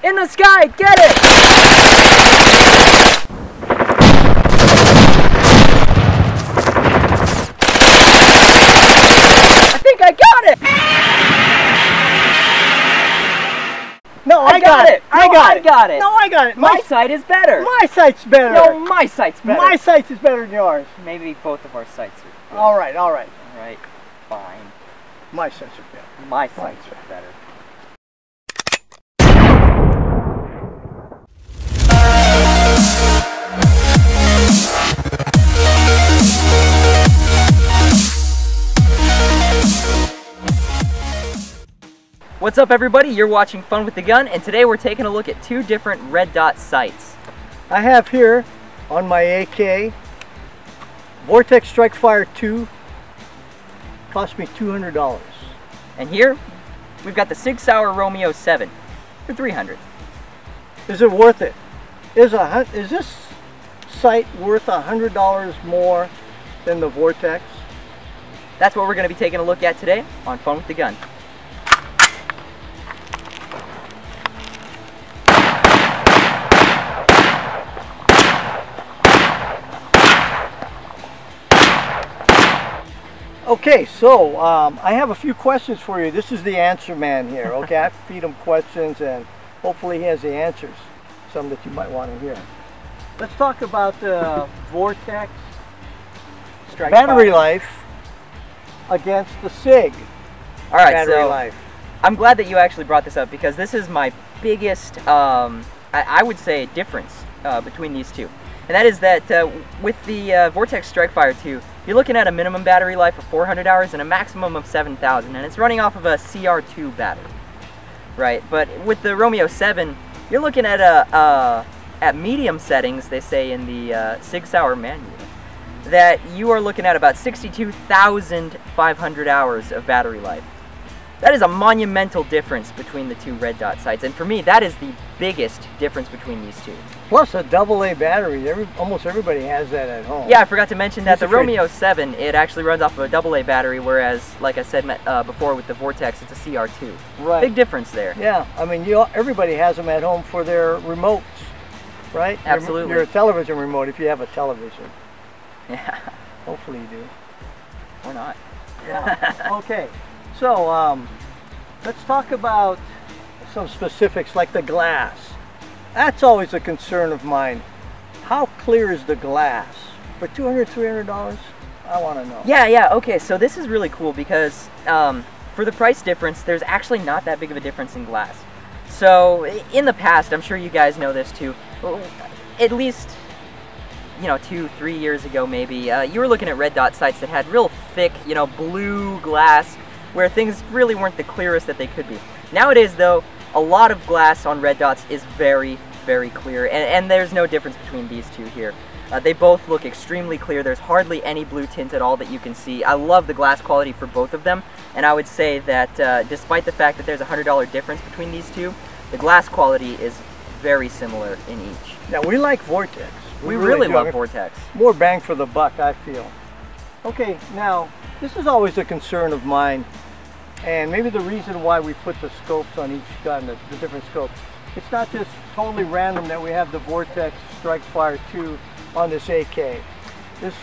In the sky, get it! I think I got it! No, I got it! I got it! No, I got it! My sight is better! My sight's better! No, my sight's better! My sight is better than yours. Maybe both of our sights are good. Alright. Alright, fine. My sight's are better. My sight's are better. What's up everybody, you're watching Fun with the Gun, and today we're taking a look at two different red dot sights. I have here on my AK Vortex Strike Fire 2, cost me $200. And here we've got the Sig Sauer Romeo 7 for $300. Is it worth it? Is this sight worth $100 more than the Vortex? That's what we're going to be taking a look at today on Fun with the Gun. Okay, so I have a few questions for you. This is the answer man here, okay? I feed him questions and hopefully he has the answers, some that you might want to hear. Let's talk about the Vortex Strike battery fire. life against the SIG battery life. I'm glad that you actually brought this up because this is my biggest, I would say, difference between these two. And that is that with the Vortex Strike Fire 2, you're looking at a minimum battery life of 400 hours and a maximum of 7,000, and it's running off of a CR2 battery, right? But with the Romeo 7, you're looking at at medium settings, they say in the Sig Sauer manual, that you are looking at about 62,500 hours of battery life. That is a monumental difference between the two red dot sights, and for me, that is the biggest difference between these two. Plus a AA battery. Almost everybody has that at home. Yeah, I forgot to mention that the Romeo 7, it actually runs off of a AA battery, whereas, like I said before with the Vortex, it's a CR2. Right. Big difference there. Yeah, I mean, everybody has them at home for their remotes, right? Absolutely. Your television remote, if you have a television. Yeah. Hopefully you do. Or not. Yeah. Okay. So, let's talk about some specifics like the glass. That's always a concern of mine. How clear is the glass? For $200, $300, I want to know. Yeah, okay, so this is really cool because for the price difference, there's actually not that big of a difference in glass. So, in the past, I'm sure you guys know this too, at least, 2-3 years ago maybe, you were looking at red dot sights that had real thick, blue glass, where things really weren't the clearest that they could be. Nowadays though, a lot of glass on red dots is very, very clear, and there's no difference between these two here. They both look extremely clear. There's hardly any blue tint at all that you can see. I love the glass quality for both of them, and I would say that despite the fact that there's a $100 difference between these two, the glass quality is very similar in each. Yeah, we like Vortex. We really love Vortex. More bang for the buck, I feel. Okay, now, this is always a concern of mine, and maybe the reason why we put the scopes on each gun, the different scopes. It's not just totally random that we have the Vortex Strike Fire 2 on this AK. This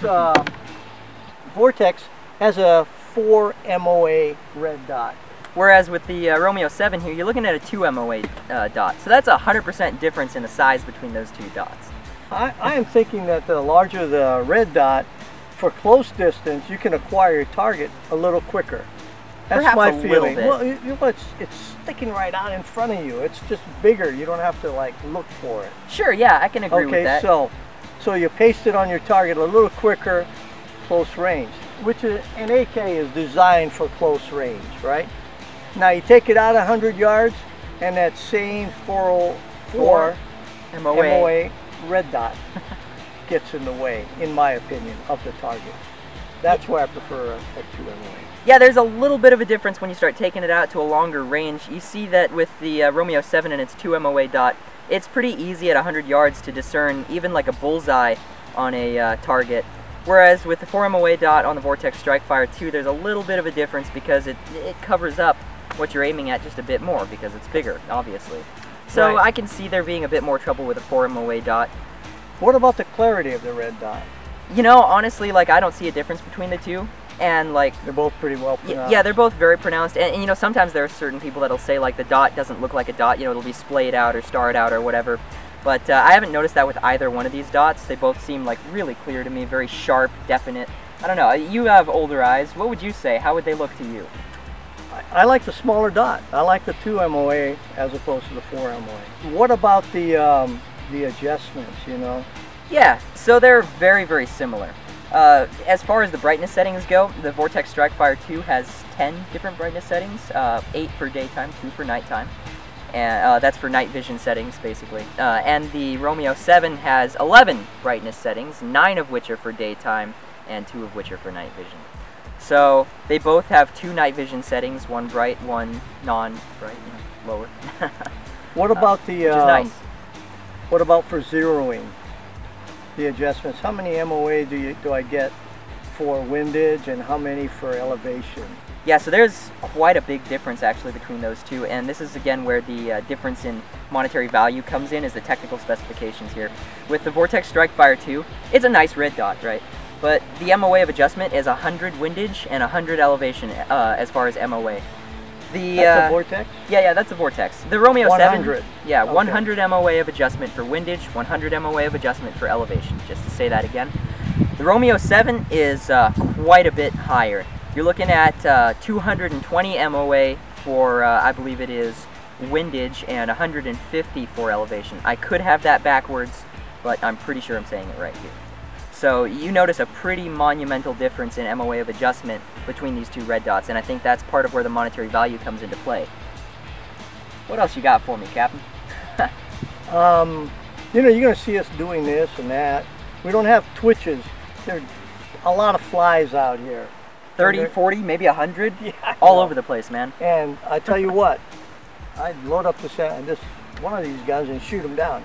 Vortex has a 4 MOA red dot. Whereas with the Romeo 7 here, you're looking at a 2 MOA dot. So that's a 100% difference in the size between those two dots. I am thinking that the larger the red dot, for close distance, you can acquire your target a little quicker. That's Perhaps my a feeling. little bit. Well, it's sticking right out in front of you. It's just bigger. You don't have to like look for it. Sure, yeah, I can agree with that. Okay, so you paste it on your target a little quicker, close range, which an AK is designed for close range, right? Now you take it out 100 yards, and that same 404 MOA red dot gets in the way, in my opinion, of the target. That's why I prefer a 2 MOA. Yeah, there's a little bit of a difference when you start taking it out to a longer range. You see that with the Romeo 7 and its 2 MOA dot, it's pretty easy at 100 yards to discern even like a bullseye on a target. Whereas with the 4 MOA dot on the Vortex Strike Fire 2, there's a little bit of a difference because it covers up what you're aiming at just a bit more because it's bigger, obviously. So Right. I can see there being a bit more trouble with a 4 MOA dot. What about the clarity of the red dot? You know, honestly, like I don't see a difference between the two. And like, They're both pretty well pronounced. yeah, they're both very pronounced. And you know, sometimes there are certain people that'll say like the dot doesn't look like a dot. You know, it'll be splayed out or starred out or whatever. But I haven't noticed that with either one of these dots. They both seem like really clear to me, very sharp, definite. I don't know. You have older eyes. What would you say? How would they look to you? I like the smaller dot. I like the 2 MOA as opposed to the 4 MOA. What about the adjustments, you know? Yeah, so they're very, very similar. As far as the brightness settings go, the Vortex StrikeFire 2 has 10 different brightness settings, 8 for daytime, 2 for nighttime. And that's for night vision settings, basically. And the Romeo 7 has 11 brightness settings, 9 of which are for daytime, and 2 of which are for night vision. So they both have 2 night vision settings, one bright, one non-bright, you know, lower. What about the Which is nice. What about for zeroing the adjustments? How many MOA do I get for windage and how many for elevation? Yeah, so there's quite a big difference actually between those two, and this is again where the difference in monetary value comes in, is the technical specifications here. With the Vortex StrikeFire 2, it's a nice red dot, right? But the MOA of adjustment is 100 windage and 100 elevation as far as MOA. That's a Vortex? Yeah, that's a Vortex. The Romeo 100. 7, yeah, Okay. 100 MOA of adjustment for windage, 100 MOA of adjustment for elevation, just to say that again. The Romeo 7 is quite a bit higher. You're looking at 220 MOA for, I believe it is, windage, and 150 for elevation. I could have that backwards, but I'm pretty sure I'm saying it right here. So you notice a pretty monumental difference in MOA of adjustment between these two red dots, and I think that's part of where the monetary value comes into play. What else you got for me, Captain? You know, you're going to see us doing this and that. We don't have twitches. There's a lot of flies out here. 30, 40, maybe 100? Yeah, I all know. over the place, man. And I tell you what, I'd load up this one of these guns and shoot them down.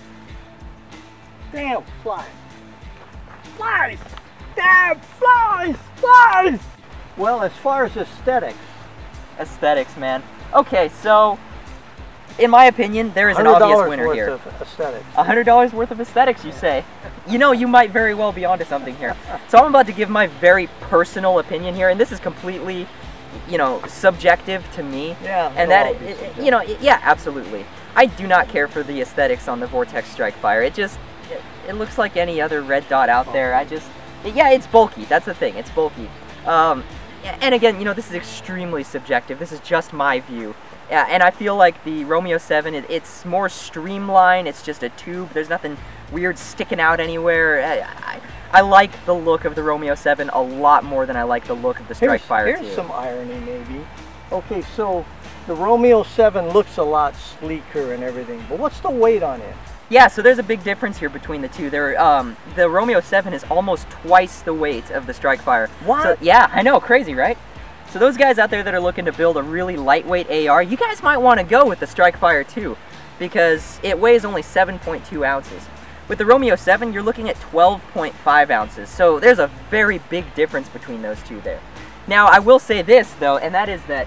Damn flies! Flies! Damn flies! Flies! Well, as far as aesthetics, Aesthetics, man. Okay, so in my opinion, there is an obvious winner worth here. of aesthetics. $100 worth of aesthetics, you say? You know, you might very well be onto something here. So I'm about to give my very personal opinion here, and this is completely, you know, subjective to me. Yeah, And it'll that, all be subjective. you know, yeah, absolutely. I do not care for the aesthetics on the Vortex StrikeFire. It looks like any other red dot out there. Yeah, it's bulky. That's the thing. It's bulky. And again, you know, this is extremely subjective. This is just my view. And I feel like the Romeo 7, it's more streamlined. It's just a tube. There's nothing weird sticking out anywhere. I like the look of the Romeo 7 a lot more than I like the look of the StrikeFire 2. Here's some irony, maybe. Okay, so the Romeo 7 looks a lot sleeker and everything, but what's the weight on it? Yeah, so there's a big difference here between the two. The Romeo 7 is almost twice the weight of the StrikeFire. What? So, yeah, I know, crazy, right? So those guys out there that are looking to build a really lightweight AR, you guys might want to go with the StrikeFire 2, because it weighs only 7.2 ounces. With the Romeo 7, you're looking at 12.5 ounces, so there's a very big difference between those two there. Now, I will say this, though, and that is that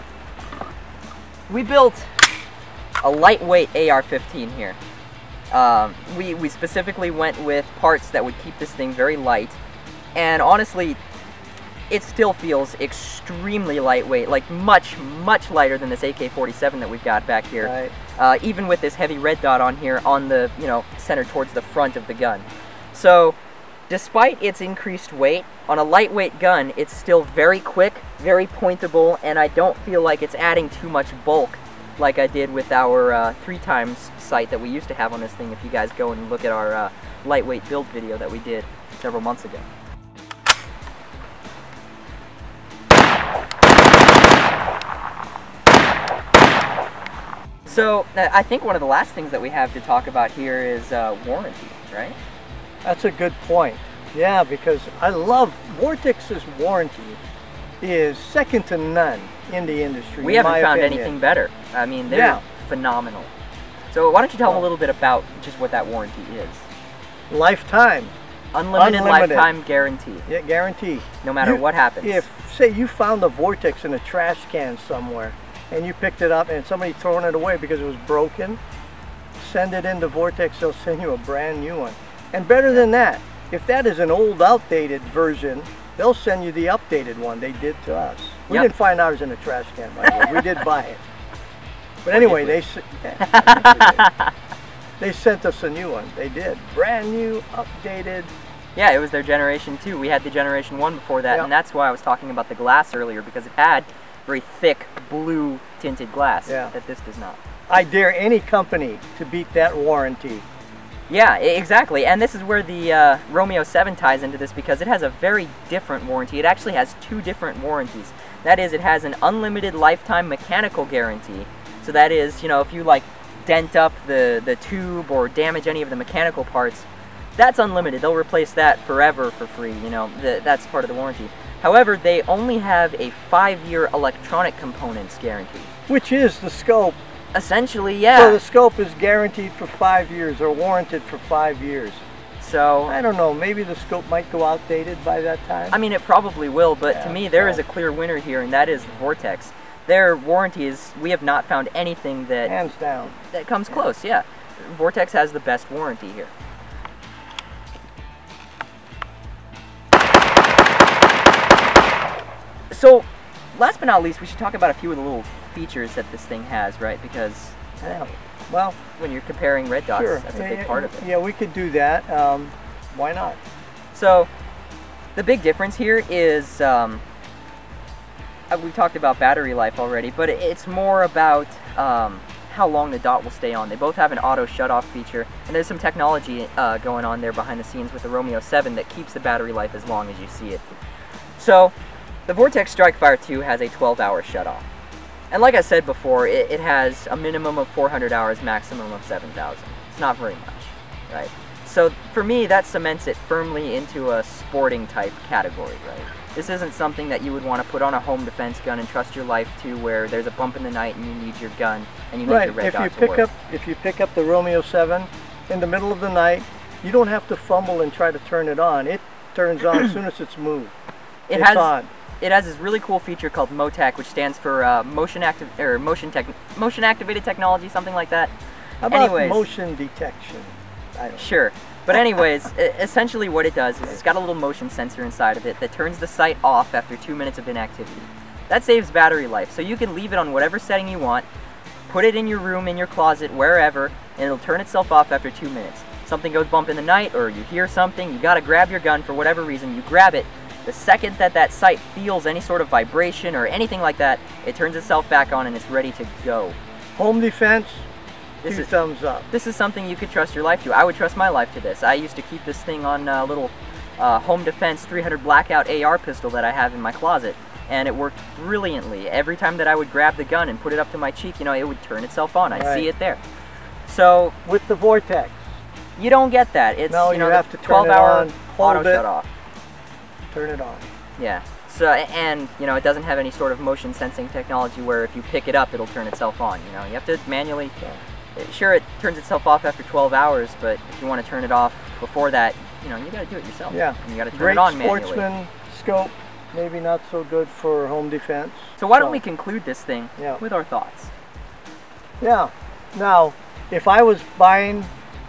we built a lightweight AR-15 here. We specifically went with parts that would keep this thing very light, and honestly, it still feels extremely lightweight, like much, much lighter than this AK-47 that we've got back here. Right. Even with this heavy red dot on here on the, you know, centered towards the front of the gun. So, despite its increased weight, on a lightweight gun, it's still very quick, very pointable, and I don't feel like it's adding too much bulk like I did with our 3x sight that we used to have on this thing, if you guys go and look at our lightweight build video that we did several months ago. So, I think one of the last things that we have to talk about here is warranty, right? That's a good point. Yeah, because I love Vortex's warranty is second to none in the industry. We haven't found anything better. I mean, they're phenomenal. So why don't you tell them a little bit about just what that warranty is? Lifetime. Unlimited lifetime guarantee. Yeah, guarantee. No matter what happens. If, say, you found a Vortex in a trash can somewhere, and you picked it up and somebody throwing it away because it was broken, send it into Vortex, they'll send you a brand new one. And better than that, if that is an old outdated version, they'll send you the updated one they did to us. We Yep. didn't find ours in a trash can, by the way. We did buy it. But anyway, they sent us a new one. They did. Brand new, updated. Yeah, it was their Generation 2. We had the Generation 1 before that, Yep. and that's why I was talking about the glass earlier, because it had very thick blue tinted glass Yeah. that this does not. I dare any company to beat that warranty. Yeah, exactly. And this is where the Romeo 7 ties into this, because it has a very different warranty. It actually has two different warranties. That is, it has an unlimited lifetime mechanical guarantee. So that is, you know, if you like dent up the tube or damage any of the mechanical parts, that's unlimited. They'll replace that forever for free, you know, that's part of the warranty. However, they only have a 5-year electronic components guarantee. Which is the scope. Essentially, yeah. So the scope is guaranteed for 5 years or warranted for 5 years. So I don't know, maybe the scope might go outdated by that time. I mean, it probably will, but Yeah, to me, there so- is a clear winner here, and that is the Vortex. Their warranty is, we have not found anything that Hands down. comes close, yeah. Vortex has the best warranty here. So, last but not least, we should talk about a few of the little features that this thing has, right? Because Yeah. Well, when you're comparing red dots, sure. that's a big part of it. Yeah, we could do that. Why not? So, the big difference here is, we talked about battery life already, but it's more about how long the dot will stay on. They both have an auto shut-off feature, and there's some technology going on there behind the scenes with the Romeo 7 that keeps the battery life as long as you see it. So, the Vortex StrikeFire 2 has a 12-hour shut-off. And like I said before, it has a minimum of 400 hours, maximum of 7,000. It's not very much, right? So for me, that cements it firmly into a sporting type category, right? This isn't something that you would want to put on a home defense gun and trust your life to, where there's a bump in the night and you need your gun and you need Right. your red If dot you to pick work. up the Romeo 7 in the middle of the night, you don't have to fumble and try to turn it on. It turns on as soon as it's moved. It It's on. has this really cool feature called MOTAC, which stands for motion activated technology, something like that. How about Anyways. motion detection? I don't know. Sure. But anyways, essentially what it does is it's got a little motion sensor inside of it that turns the sight off after 2 minutes of inactivity. That saves battery life, so you can leave it on whatever setting you want, put it in your room, in your closet, wherever, and it'll turn itself off after 2 minutes. Something goes bump in the night, or you hear something, you gotta grab your gun for whatever reason, you grab it. The second that sight feels any sort of vibration or anything like that, it turns itself back on and it's ready to go. Home defense, This two is- thumbs up. This is something you could trust your life to. I would trust my life to this. I used to keep this thing on a little home defense 300 blackout AR pistol that I have in my closet, and it worked brilliantly. Every time that I would grab the gun and put it up to my cheek, you know, it would turn itself on. I'd Right. see it there. So With the Vortex, you don't get that. It's No, you know, you the have to turn it 12-hour on, hold auto it. shut off. turn it on. Yeah. So, and you know, it doesn't have any sort of motion sensing technology where if you pick it up, it'll turn itself on. You know, you have to manually. Sure, it turns itself off after 12 hours, but if you want to turn it off before that, you know, you got to do it yourself. Yeah. And you got to turn Great it on manually. sportsman scope, maybe not so good for home defense. So why don't we conclude this thing Yeah. with our thoughts? Yeah. Now, if I was buying,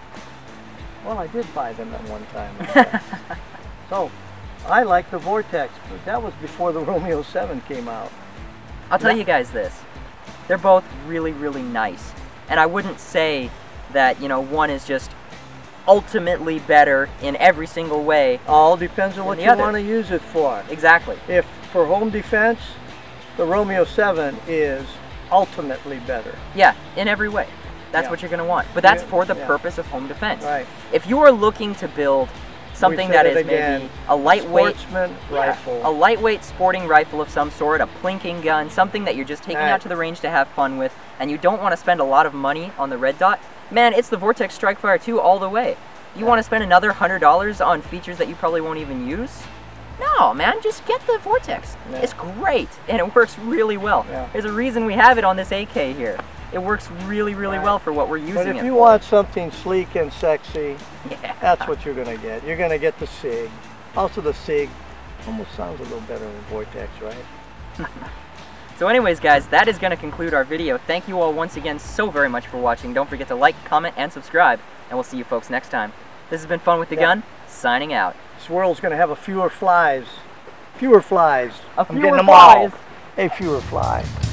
well, I did buy them at one time. So, I like the Vortex, but that was before the Romeo 7 came out. I'll tell Yeah. you guys this. They're both really, really nice. And I wouldn't say that, you know, one is just ultimately better in every single way. All depends on what the you other. want to use it for. Exactly. If for home defense, the Romeo 7 is ultimately better. Yeah, in every way. That's Yeah. what you're going to want. But that's Yeah, for the yeah. purpose of home defense. Right. If you are looking to build something We that said is it again, maybe a lightweight sportsman yeah, rifle. a lightweight sporting rifle of some sort, a plinking gun, something that you're just taking Right. out to the range to have fun with, and you don't want to spend a lot of money on the red dot, man, it's the Vortex StrikeFire 2 all the way. You want to spend another $100 on features that you probably won't even use? No, man, just get the Vortex. Yeah. It's great, and it works really well. Yeah. There's a reason we have it on this AK here. It works really, really Right. well for what we're using But it if you for. want something sleek and sexy, Yeah. that's what you're going to get. You're going to get the SIG. Also the SIG almost sounds a little better than Vortex, right? So anyways, guys, that is going to conclude our video. Thank you all once again so very much for watching. Don't forget to like, comment, and subscribe, and we'll see you folks next time. This has been Fun with the Gun, signing out. This world's going to have fewer flies. Fewer flies. I'm getting them all. Fewer flies.